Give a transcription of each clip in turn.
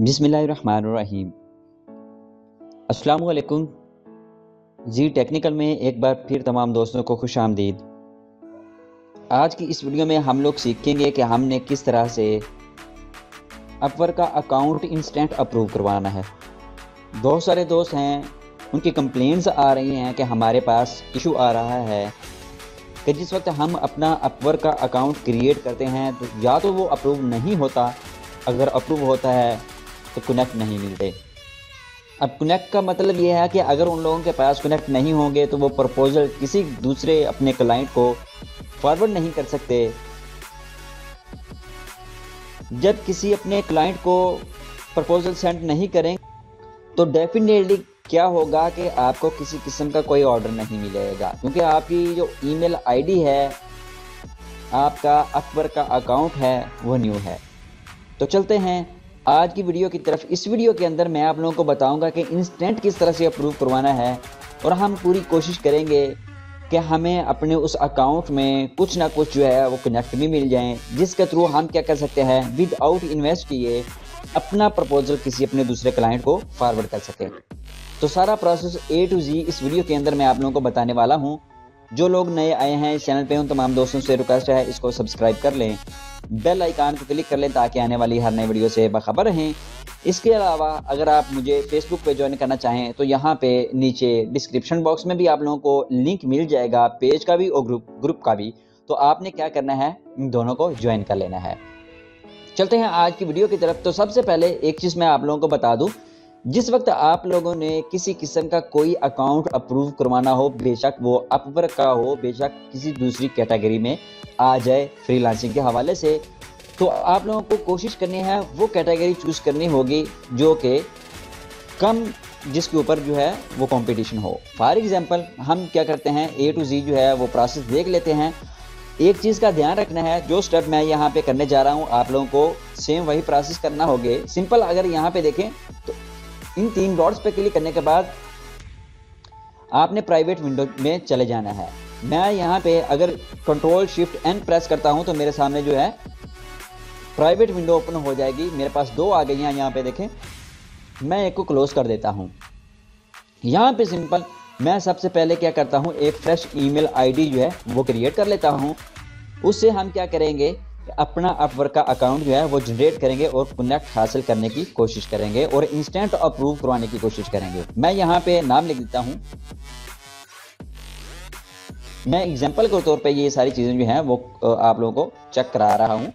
बिस्मिल्लाहिर्रहमानिर्रहीम। अस्सलामु अलैकुम जी। टेक्निकल में एक बार फिर तमाम दोस्तों को खुश आमदीद। आज की इस वीडियो में हम लोग सीखेंगे कि हमने किस तरह से अपवर्क का अकाउंट इंस्टेंट अप्रूव करवाना है। बहुत सारे दोस्त हैं, उनकी कंप्लेंट्स आ रही हैं कि हमारे पास इशू आ रहा है कि जिस वक्त हम अपना अपवर्क का अकाउंट क्रिएट करते हैं तो या तो वो अप्रूव नहीं होता, अगर अप्रूव होता है तो कनेक्ट नहीं मिलते। अब कनेक्ट का मतलब ये है कि अगर उन लोगों के पास कनेक्ट नहीं होंगे तो वो प्रपोजल किसी दूसरे अपने क्लाइंट को फॉरवर्ड नहीं कर सकते। जब किसी अपने क्लाइंट को प्रपोजल सेंड नहीं करें तो डेफिनेटली क्या होगा कि आपको किसी किस्म का कोई ऑर्डर नहीं मिलेगा, क्योंकि आपकी जो ईमेल आईडी है, आपका अपवर्क का अकाउंट है, वो न्यू है। तो चलते हैं आज की वीडियो की तरफ। इस वीडियो के अंदर मैं आप लोगों को बताऊंगा कि इंस्टेंट किस तरह से अप्रूव करवाना है, और हम पूरी कोशिश करेंगे कि हमें अपने उस अकाउंट में कुछ ना कुछ जो है वो कनेक्ट भी मिल जाएं, जिसके थ्रू हम क्या कर सकते हैं, विदाउट इन्वेस्ट किए अपना प्रपोजल किसी अपने दूसरे क्लाइंट को फॉरवर्ड कर सकें। तो सारा प्रोसेस A to Z इस वीडियो के अंदर मैं आप लोगों को बताने वाला हूँ। जो लोग नए आए हैं इस चैनल पे, उन तमाम दोस्तों से रिक्वेस्ट है इसको सब्सक्राइब कर लें, बेल आइकन को क्लिक कर लें ताकि आने वाली हर नई वीडियो से बाखबर रहें। इसके अलावा अगर आप मुझे फेसबुक पे ज्वाइन करना चाहें तो यहाँ पे नीचे डिस्क्रिप्शन बॉक्स में भी आप लोगों को लिंक मिल जाएगा, पेज का भी और ग्रुप का भी। तो आपने क्या करना है, इन दोनों को ज्वाइन कर लेना है। चलते हैं आज की वीडियो की तरफ। तो सबसे पहले एक चीज़ मैं आप लोगों को बता दूं, जिस वक्त आप लोगों ने किसी किस्म का कोई अकाउंट अप्रूव करवाना हो, बेशक वो अपवर्क का हो, बेशक किसी दूसरी कैटेगरी में आ जाए फ्रीलांसिंग के हवाले से, तो आप लोगों को कोशिश करनी है वो कैटेगरी चूज करनी होगी जो कि कम, जिसके ऊपर जो है वो कंपटीशन हो। फॉर एग्जांपल हम क्या करते हैं, A to Z जो है वो प्रोसेस देख लेते हैं। एक चीज़ का ध्यान रखना है, जो स्टेप मैं यहाँ पे करने जा रहा हूँ आप लोगों को सेम वही प्रोसेस करना होगा। सिंपल, अगर यहाँ पे देखें तो इन 3 डॉट्स पे क्लिक करने के बाद आपने प्राइवेट विंडो में चले जाना है। मैं यहाँ पे अगर Ctrl+Shift+N प्रेस करता हूँ तो मेरे सामने जो है प्राइवेट विंडो ओपन हो जाएगी। मेरे पास 2 आ गई हैं, यहाँ पे देखें। मैं एक को क्लोज कर देता हूँ। यहाँ पे सिंपल मैं सबसे पहले क्या करता हूँ, एक फ्रेश ईमेल आईडी जो है वो क्रिएट कर लेता हूँ। उससे हम क्या करेंगे, अपना अपवर्क का अकाउंट जो है वो जनरेट करेंगे और कनेक्ट हासिल करने की कोशिश करेंगे और इंस्टेंट अप्रूव करवाने की कोशिश करेंगे। मैं यहाँ पे नाम लिख देता हूँ। मैं एग्जांपल के तौर पे ये सारी चीज़ें जो हैं वो आप लोगों को चेक करा रहा हूँ।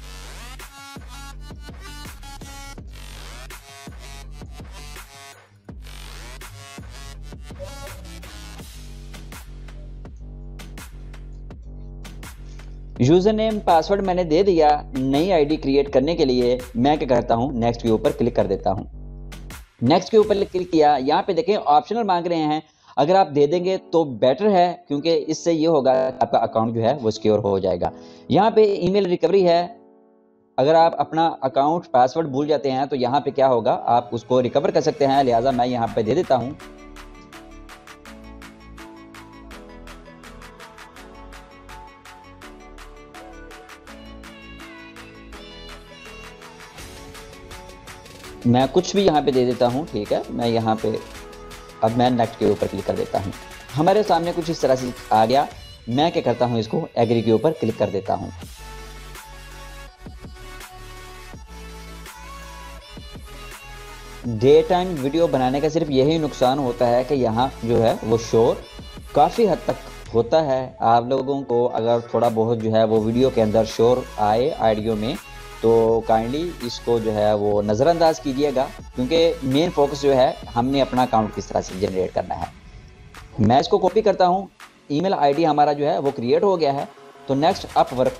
यूजर नेम पासवर्ड मैंने दे दिया। नई आईडी क्रिएट करने के लिए मैं क्या करता हूँ, नेक्स्ट के ऊपर क्लिक कर देता हूँ। नेक्स्ट के ऊपर क्लिक किया, यहाँ पे देखें ऑप्शनल मांग रहे हैं। अगर आप दे देंगे तो बेटर है, क्योंकि इससे ये होगा आपका अकाउंट जो है वो सिक्योर हो जाएगा। यहाँ पे ईमेल रिकवरी है। अगर आप अपना अकाउंट पासवर्ड भूल जाते हैं तो यहाँ पे क्या होगा, आप उसको रिकवर कर सकते हैं। लिहाजा मैं यहाँ पे दे देता हूँ। मैं कुछ भी यहाँ पे दे देता हूँ, ठीक है। मैं यहाँ पे अब मैं नेक्स्ट के ऊपर क्लिक कर देता हूँ। हमारे सामने कुछ इस तरह से आ गया। मैं क्या करता हूँ, इसको एग्री के ऊपर क्लिक कर देता हूँ। डे टाइम वीडियो बनाने का सिर्फ यही नुकसान होता है कि यहाँ जो है वो शोर काफ़ी हद तक होता है। आप लोगों को अगर थोड़ा बहुत जो है वो वीडियो के अंदर शोर आए ऑडियो में तो काइंडली इसको जो है वो नज़रअंदाज कीजिएगा, क्योंकि मेन फोकस जो है हमने अपना अकाउंट किस तरह से जनरेट करना है। मैं इसको कॉपी करता हूँ। ईमेल आईडी हमारा जो है वो क्रिएट हो गया है। तो नेक्स्ट अपवर्क,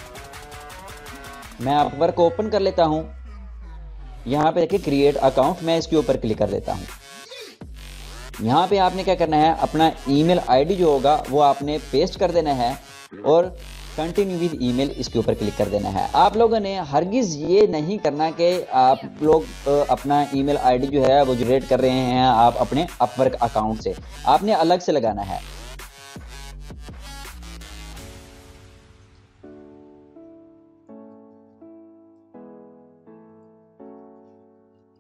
मैं अपवर्क को ओपन कर लेता हूँ। यहाँ पे देखिए क्रिएट अकाउंट, मैं इसके ऊपर क्लिक कर देता हूँ। यहाँ पे आपने क्या करना है, अपना ईमेल आईडी जो होगा वो आपने पेस्ट कर देना है और कंटिन्यू विद ईमेल इसके ऊपर क्लिक कर देना है। आप लोगों ने हरगिज़ ये नहीं करना कि आप लोग अपना ईमेल आईडी जो है वो जनरेट कर रहे हैं आप अपने अपवर्क अकाउंट से, आपने अलग से लगाना है।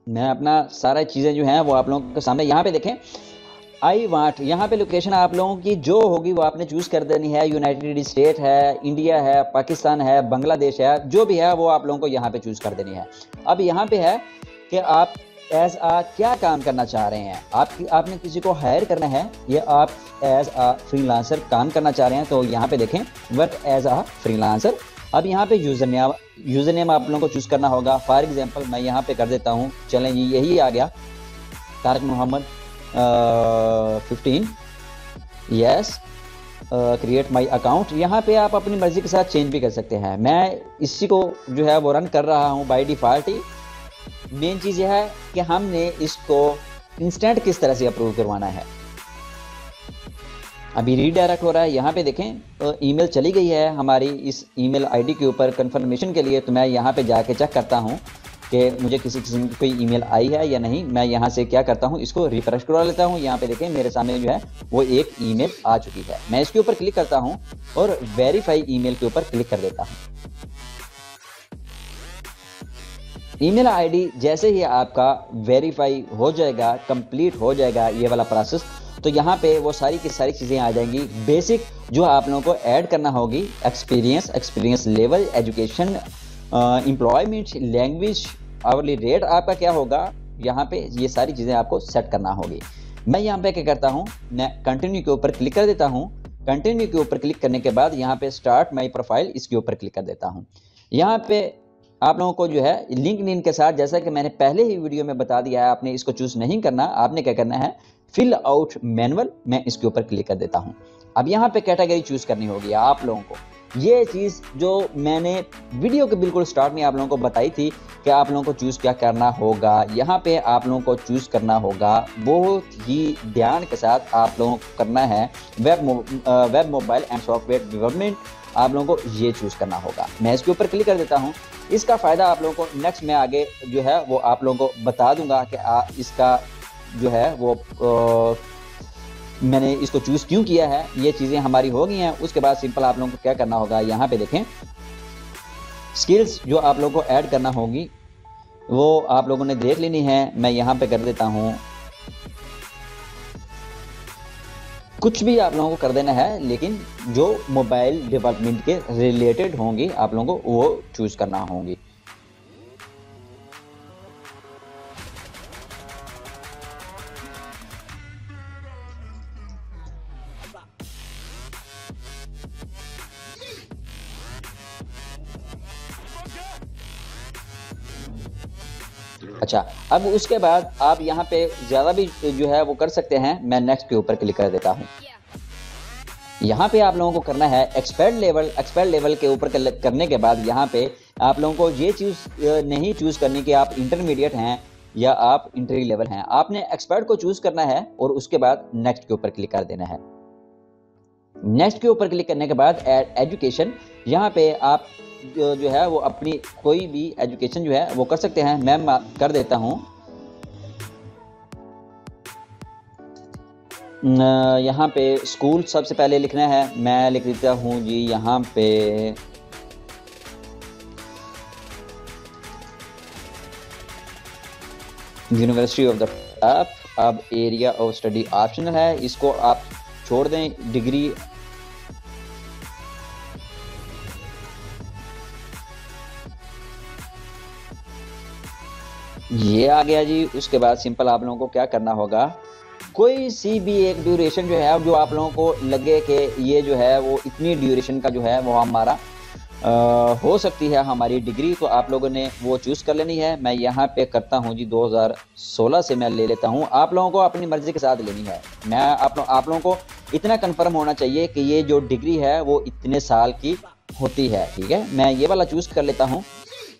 मैं अपना सारा चीज़ें जो हैं वो आप लोगों के सामने यहाँ पे देखें। आई वांट, यहाँ पे लोकेशन आप लोगों की जो होगी वो आपने चूज़ कर देनी है। यूनाइटेड स्टेट है, इंडिया है, पाकिस्तान है, बांग्लादेश है, जो भी है वो आप लोगों को यहाँ पे चूज़ कर देनी है। अब यहाँ पे है कि आप एज आ क्या काम करना चाह रहे हैं। आपने किसी को हायर करना है या आप एज आ फ्रीलांसर काम करना चाह रहे हैं, तो यहाँ पे देखें वर्क एज आ फ्रीलांसर। अब यहाँ पे यूज़र नेम आप लोगों को चूज़ करना होगा। फॉर एग्जांपल मैं यहाँ पे कर देता हूँ, चलें जी, यही आ गया, Tarak Mohammad 15। Yes, create my account. यहाँ पे आप अपनी मर्जी के साथ चेंज भी कर सकते हैं। मैं इसी को जो है वो रन कर रहा हूँ बाय डिफ़ॉल्ट ही। मेन चीज़ यह है कि हमने इसको इंस्टेंट किस तरह से अप्रूव करवाना है। अभी रीडायरेक्ट हो रहा है, यहाँ पे देखें ईमेल चली गई है हमारी इस ईमेल आईडी के ऊपर कंफर्मेशन के लिए। तो मैं यहाँ पे जाके चेक करता हूँ कि मुझे किसी किस्म की कोई ईमेल आई है या नहीं। मैं यहाँ से क्या करता हूँ, इसको रिफ्रेश करवा लेता हूँ। यहाँ पे देखें मेरे सामने जो है वो एक ईमेल आ चुकी है। मैं इसके ऊपर क्लिक करता हूँ और वेरीफाई ईमेल के ऊपर क्लिक कर देता हूँ। ईमेल आईडी जैसे ही आपका वेरीफाई हो जाएगा, कंप्लीट हो जाएगा ये वाला प्रोसेस, तो यहाँ पे वो सारी की सारी चीज़ें आ जाएंगी। बेसिक जो आप लोगों को ऐड करना होगी, experience level, education, employment, language, hourly rate आपका क्या होगा, यहाँ पे ये सारी चीज़ें आपको सेट करना होगी। मैं यहाँ पे क्या करता हूँ, मैं कंटिन्यू के ऊपर क्लिक कर देता हूँ। कंटिन्यू के ऊपर क्लिक करने के बाद यहाँ पे स्टार्ट माई प्रोफाइल, इसके ऊपर क्लिक कर देता हूँ। यहाँ पे आप लोगों को जो है लिंक्डइन के साथ, जैसा कि मैंने पहले ही वीडियो में बता दिया है, आपने इसको चूज नहीं करना। आपने क्या करना है, फिल आउट मैनुअल, मैं इसके ऊपर क्लिक कर देता हूं। अब यहाँ पे कैटेगरी चूज करनी होगी आप लोगों को। ये चीज जो मैंने वीडियो के बिल्कुल स्टार्ट में आप लोगों को बताई थी कि आप लोगों को चूज क्या करना होगा। यहाँ पे आप लोगों को चूज करना होगा, बहुत ही ध्यान के साथ आप लोगों को करना है, web mobile and software development. आप लोगों को ये चूज करना होगा। मैं इसके ऊपर क्लिक कर देता हूँ। इसका फ़ायदा आप लोगों को नेक्स्ट में आगे जो है वो आप लोगों को बता दूंगा कि इसका जो है वो मैंने इसको चूज़ क्यों किया है। ये चीज़ें हमारी हो गई हैं। उसके बाद सिंपल आप लोगों को क्या करना होगा, यहाँ पे देखें स्किल्स जो आप लोगों को ऐड करना होगी वो आप लोगों ने देख लेनी है। मैं यहाँ पे कर देता हूँ, कुछ भी आप लोगों को कर देना है, लेकिन जो मोबाइल डेवलपमेंट के रिलेटेड होंगी आप लोगों को वो चूज करना होंगी। अच्छा, अब उसके बाद आप यहाँ पे ज़्यादा भी जो है वो कर सकते हैं। मैं नेक्स्ट के ऊपर क्लिक कर देता हूँ। यहाँ पे आप लोगों को करना है एक्सपर्ट लेवल के ऊपर करने के बाद यहाँ पे आप लोगों को ये चीज़ नहीं चूज़ करनी कि आप इंटरमीडिएट हैं या आप इंटरव्यू लेवल हैं। आपने एक्सपर्ट को चूज़ करना है और उसके बाद नेक्स्ट के ऊपर क्लिक कर देना है। नेक्स्ट के ऊपर क्लिक करने के बाद एजुकेशन, यहाँ पे आप जो है वो अपनी कोई भी एजुकेशन जो है वो कर सकते हैं। मैं कर देता हूँ, यहाँ पे स्कूल सबसे पहले लिखना है। मैं लिख देता हूँ जी यहाँ पे यूनिवर्सिटी ऑफ द टॉप। अब एरिया ऑफ स्टडी ऑप्शनल है, इसको आप छोड़ दें। डिग्री ये आ गया जी। उसके बाद सिंपल आप लोगों को क्या करना होगा, कोई सी भी एक ड्यूरेशन जो है जो आप लोगों को लगे कि ये जो है वो इतनी ड्यूरेशन का जो है वो हमारा हो सकती है हमारी डिग्री, तो आप लोगों ने वो चूज़ कर लेनी है। मैं यहाँ पे करता हूँ जी 2016 से मैं ले लेता हूँ। आप लोगों को अपनी मर्ज़ी के साथ लेनी है। मैं आप लोगों को इतना कंफर्म होना चाहिए कि ये जो डिग्री है वो इतने साल की होती है। ठीक है, मैं ये वाला चूज़ कर लेता हूँ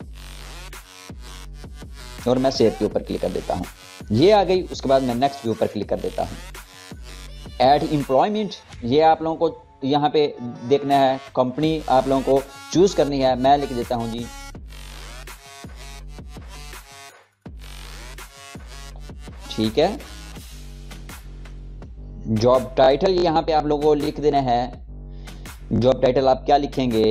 और मैं सेव के ऊपर क्लिक कर देता हूँ। ये आ गई। उसके बाद मैं नेक्स्ट के ऊपर क्लिक कर देता हूँ। ऐड एम्प्लॉयमेंट, ये आप लोगों को यहाँ पे देखना है। कंपनी आप लोगों को चूज करनी है। मैं लिख देता हूँ जी ठीक है। जॉब टाइटल यहाँ पे आप लोगों को लिख देना है। जॉब टाइटल आप क्या लिखेंगे,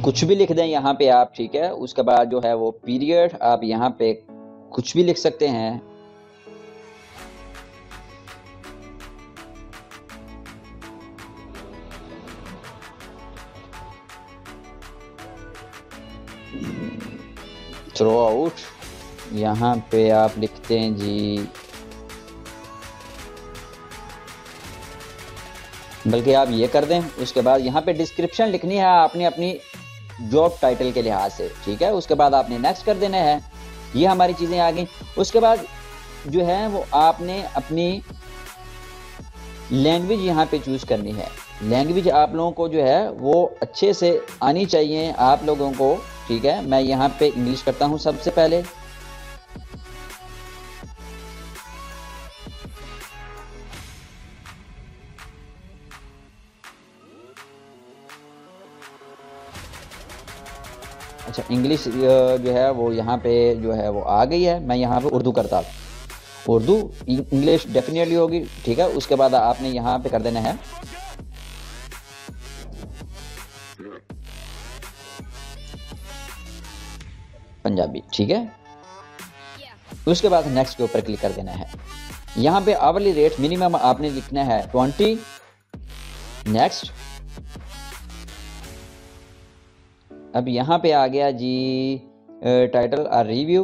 कुछ भी लिख दें यहाँ पे आप, ठीक है। उसके बाद जो है वो पीरियड, आप यहाँ पे कुछ भी लिख सकते हैं। थ्रो आउट, यहाँ पे आप लिखते हैं जी, बल्कि आप ये कर दें। उसके बाद यहाँ पे डिस्क्रिप्शन लिखनी है आपने अपनी जॉब टाइटल के लिहाज से, ठीक है। उसके बाद आपने नेक्स्ट कर देना है। ये हमारी चीज़ें आ गई। उसके बाद जो है वो आपने अपनी लैंग्वेज यहाँ पे चूज़ करनी है। लैंग्वेज आप लोगों को जो है वो अच्छे से आनी चाहिए आप लोगों को, ठीक है। मैं यहाँ पे इंग्लिश करता हूँ सबसे पहले। अच्छा, इंग्लिश जो है वो यहाँ पे जो है वो आ गई है। मैं यहाँ पे उर्दू करता हूँ। उर्दू इंग्लिश डेफिनेटली होगी, ठीक है। उसके बाद आपने यहाँ पे कर देना है पंजाबी, ठीक है। उसके बाद नेक्स्ट के ऊपर क्लिक कर देना है। यहाँ पे आवरली रेट मिनिमम आपने लिखना है 20। नेक्स्ट। अब यहाँ पे आ गया जी टाइटल और रिव्यू।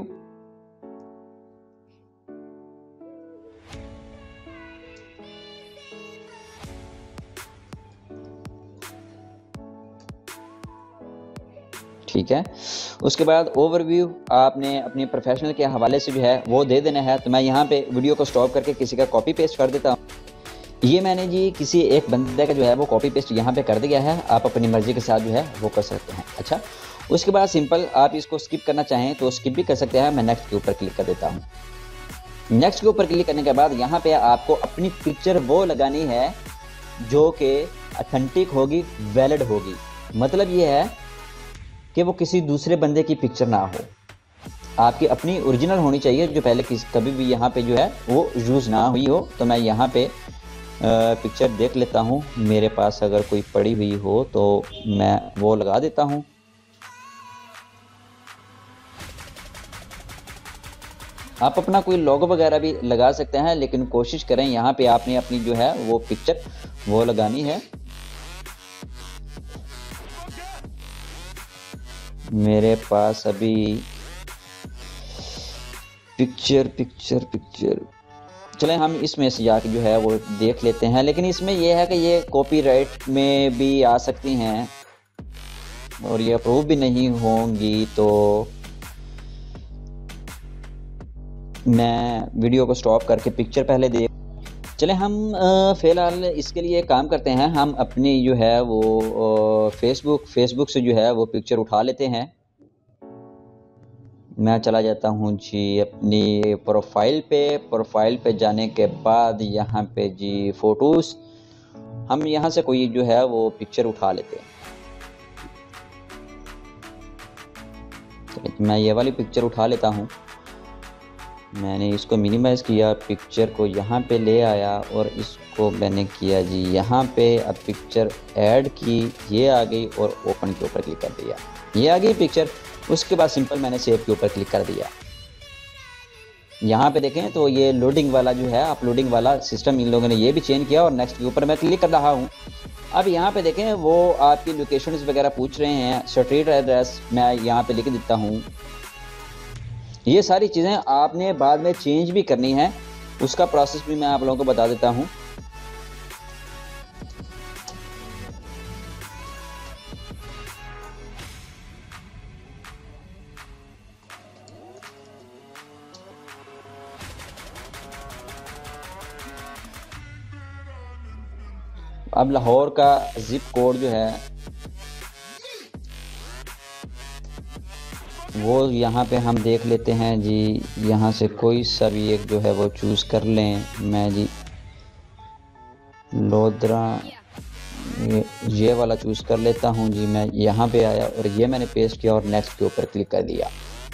ठीक है। उसके बाद ओवरव्यू आपने अपने प्रोफेशनल के हवाले से जो है वो दे देना है। तो मैं यहाँ पे वीडियो को स्टॉप करके किसी का कॉपी पेस्ट कर देता हूँ। ये मैंने जी किसी एक बंदे का जो है वो कॉपी पेस्ट यहाँ पे कर दिया है। आप अपनी मर्जी के साथ जो है वो कर सकते हैं। अच्छा, उसके बाद सिंपल आप इसको स्किप करना चाहें तो स्किप भी कर सकते हैं। मैं नेक्स्ट के ऊपर क्लिक कर देता हूँ। नेक्स्ट के ऊपर क्लिक करने के बाद यहाँ पे आपको अपनी पिक्चर वो लगानी है जो कि ऑथेंटिक होगी, वैलिड होगी। मतलब ये है कि वो किसी दूसरे बंदे की पिक्चर ना हो, आपकी अपनी ओरिजिनल होनी चाहिए, जो पहले कभी भी यहाँ पे जो है वो यूज़ ना हुई हो। तो मैं यहाँ पे पिक्चर देख लेता हूँ, मेरे पास अगर कोई पड़ी हुई हो तो मैं वो लगा देता हूँ। आप अपना कोई लोगो वगैरह भी लगा सकते हैं, लेकिन कोशिश करें यहाँ पे आपने अपनी जो है वो पिक्चर वो लगानी है। मेरे पास अभी पिक्चर चले हम इसमें से जाके जो है वो देख लेते हैं। लेकिन इसमें यह है कि ये कॉपीराइट में भी आ सकती हैं और ये अप्रूव भी नहीं होंगी। तो मैं वीडियो को स्टॉप करके पिक्चर पहले देख चले। हम फ़िलहाल इसके लिए काम करते हैं, हम अपनी जो है वो फेसबुक से जो है वो पिक्चर उठा लेते हैं। मैं चला जाता हूँ जी अपनी प्रोफाइल पे जाने के बाद यहाँ पे जी फ़ोटोज़, हम यहाँ से कोई जो है वो पिक्चर उठा लेते हैं। तो मैं ये वाली पिक्चर उठा लेता हूँ। मैंने इसको मिनिमाइज़ किया, पिक्चर को यहाँ पे ले आया और इसको मैंने किया जी यहाँ पे। अब पिक्चर ऐड की, ये आ गई और ओपन के ऊपर क्लिक कर दिया, ये आ गई पिक्चर। उसके बाद सिंपल मैंने सेव के ऊपर क्लिक कर दिया। यहाँ पे देखें तो ये लोडिंग वाला जो है अपलोडिंग वाला सिस्टम इन लोगों ने ये भी चेंज किया। और नेक्स्ट के ऊपर मैं क्लिक कर रहा हूँ। अब यहाँ पे देखें वो आपकी लोकेशंस वगैरह पूछ रहे हैं, स्ट्रीट एड्रेस मैं यहाँ पे लिख देता हूँ। ये सारी चीज़ें आपने बाद में चेंज भी करनी है, उसका प्रोसेस भी मैं आप लोगों को बता देता हूँ। अब लाहौर का जिप कोड जो है वो यहाँ पे हम देख लेते हैं जी। यहाँ से कोई सा भी एक जो है वो चूज़ कर लें। मैं जी लोधरा ये वाला चूज़ कर लेता हूँ जी। मैं यहाँ पे आया और ये मैंने पेस्ट किया और नेक्स्ट के ऊपर क्लिक कर दिया।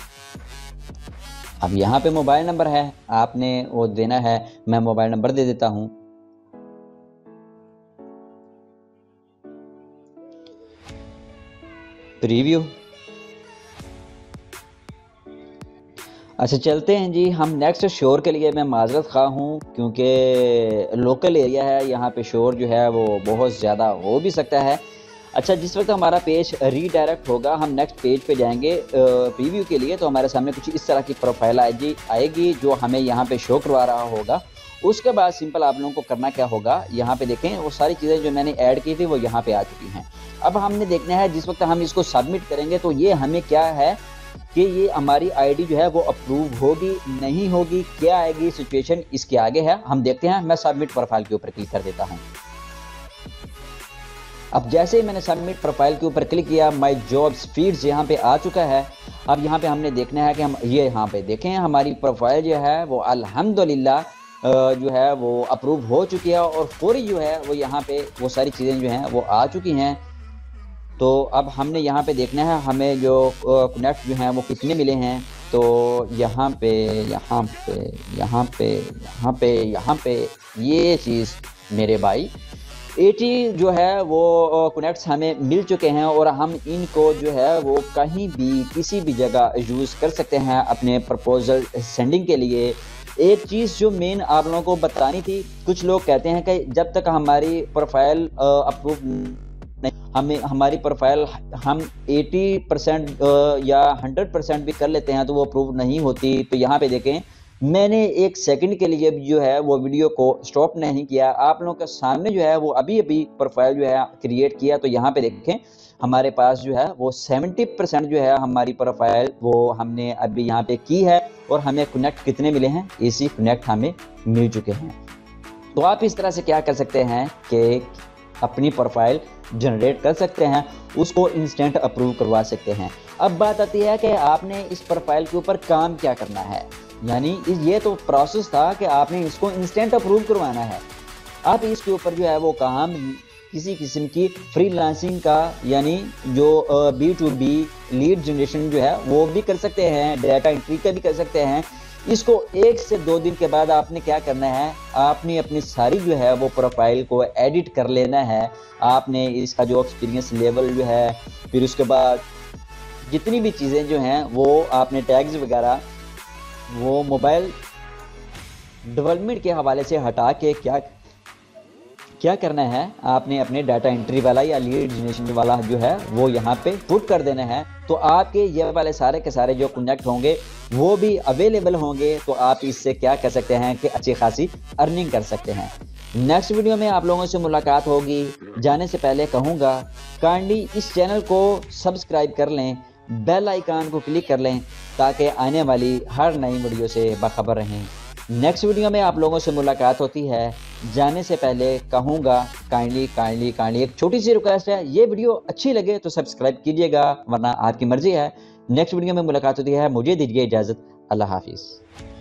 अब यहाँ पे मोबाइल नंबर है, आपने वो देना है। मैं मोबाइल नंबर दे देता हूँ। प्रीव्यू। अच्छा चलते हैं जी हम नेक्स्ट शोर के लिए। मैं माजरत खा हूँ क्योंकि लोकल एरिया है, यहाँ पे शोर जो है वो बहुत ज़्यादा हो भी सकता है। अच्छा जिस वक्त हमारा पेज रीडायरेक्ट होगा, हम नेक्स्ट पेज पे जाएंगे प्रीव्यू के लिए, तो हमारे सामने कुछ इस तरह की प्रोफाइल आएगी जो हमें यहाँ पे शो करवा रहा होगा। उसके बाद सिंपल आप लोगों को करना क्या होगा, यहाँ पे देखें वो सारी चीज़ें जो मैंने ऐड की थी वो यहाँ पे आ चुकी हैं। अब हमने देखना है जिस वक्त हम इसको सबमिट करेंगे तो ये हमें क्या है कि ये हमारी आईडी जो है वो अप्रूव होगी नहीं होगी, क्या आएगी सिचुएशन इसके आगे है, हम देखते हैं। मैं सबमिट प्रोफाइल के ऊपर क्लिक कर देता हूं। अब जैसे ही मैंने सबमिट प्रोफाइल के ऊपर क्लिक किया, माय जॉब्स फीड्स यहाँ पे आ चुका है। अब यहाँ पे हमने देखना है कि हम ये यहाँ पे देखें हमारी प्रोफाइल जो है वो अल्हम्दुलिल्लाह जो है वो अप्रूव हो चुकी है और फौरी जो है वो यहाँ पे वो सारी चीज़ें जो हैं वो आ चुकी हैं। तो अब हमने यहाँ पे देखना है हमें जो कनेक्ट जो हैं वो कितने मिले हैं। तो यहाँ पे यहाँ पे यहाँ पे यहाँ पे यहाँ पे ये चीज़ मेरे भाई 80 जो है वो कनेक्ट्स हमें मिल चुके हैं और हम इनको जो है वो कहीं भी किसी भी जगह यूज़ कर सकते हैं अपने प्रपोजल सेंडिंग के लिए। एक चीज़ जो मेन आप लोगों को बतानी थी, कुछ लोग कहते हैं कि जब तक हमारी प्रोफाइल अप्रूव नहीं, हमें हमारी प्रोफाइल हम 80% या 100% भी कर लेते हैं तो वो अप्रूव नहीं होती। तो यहाँ पे देखें मैंने एक सेकंड के लिए जो है वो वीडियो को स्टॉप नहीं किया, आप लोगों के सामने जो है वो अभी अभी प्रोफाइल जो है क्रिएट किया। तो यहाँ पे देखें हमारे पास जो है वो 70% जो है हमारी प्रोफाइल वो हमने अभी यहाँ पे की है और हमें कनेक्ट कितने मिले हैं, इसी कनेक्ट हमें मिल चुके हैं। तो आप इस तरह से क्या कर सकते हैं कि अपनी प्रोफाइल जनरेट कर सकते हैं, उसको इंस्टेंट अप्रूव करवा सकते हैं। अब बात आती है कि आपने इस प्रोफाइल के ऊपर काम क्या करना है, यानी ये तो प्रोसेस था कि आपने इसको इंस्टेंट अप्रूव करवाना है। आप इसके ऊपर जो है वो काम किसी किस्म की फ्रीलांसिंग का यानी जो B2B लीड जनरेशन जो है वो भी कर सकते हैं, डाटा एंट्री का भी कर सकते हैं। इसको 1 से 2 दिन के बाद आपने क्या करना है, आपने अपनी सारी जो है वो प्रोफाइल को एडिट कर लेना है। आपने इसका जो एक्सपीरियंस लेवल जो है, फिर उसके बाद जितनी भी चीज़ें जो हैं वो आपने टैग्स वगैरह वो मोबाइल डेवलपमेंट के हवाले से हटा के क्या करना है, आपने अपने डाटा एंट्री वाला या लीड जनरेशन वाला जो है वो यहाँ पे पुट कर देना है। तो आपके ये वाले सारे के सारे जो कनेक्ट होंगे वो भी अवेलेबल होंगे। तो आप इससे क्या कर सकते हैं कि अच्छी खासी अर्निंग कर सकते हैं। नेक्स्ट वीडियो में आप लोगों से मुलाकात होगी। जाने से पहले कहूँगा काइंडली इस चैनल को सब्सक्राइब कर लें, बेल आइकन को क्लिक कर लें ताकि आने वाली हर नई वीडियो से बाखबर रहें। नेक्स्ट वीडियो में आप लोगों से मुलाकात होती है। जाने से पहले कहूँगा काइंडली एक छोटी सी रिक्वेस्ट है, ये वीडियो अच्छी लगे तो सब्सक्राइब कीजिएगा, वरना आपकी मर्जी है। नेक्स्ट वीडियो में मुलाकात होती है, मुझे दीजिए इजाज़त। अल्लाह हाफिज़।